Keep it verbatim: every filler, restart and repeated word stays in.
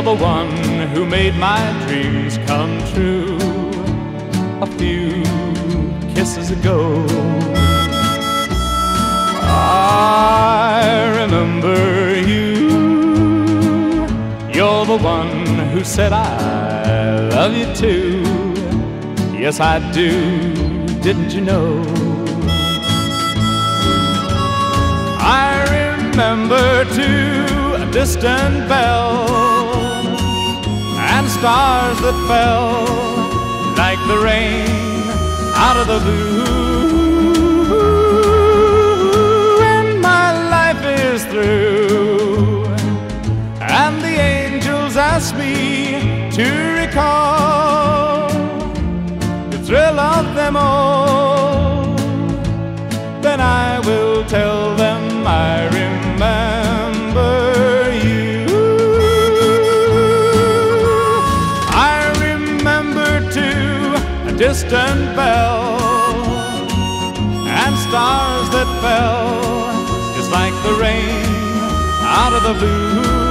the one who made my dreams come true a few kisses ago. I remember you. You're the one who said I love you too. Yes, I do, didn't you know? I remember too a distant bell and stars that fell like the rain out of the blue. And my life is through, and the angels ask me to recall the thrill of them all. Then I will tell them I remember you. I remember too a distant bell and stars that fell just like the rain out of the blue.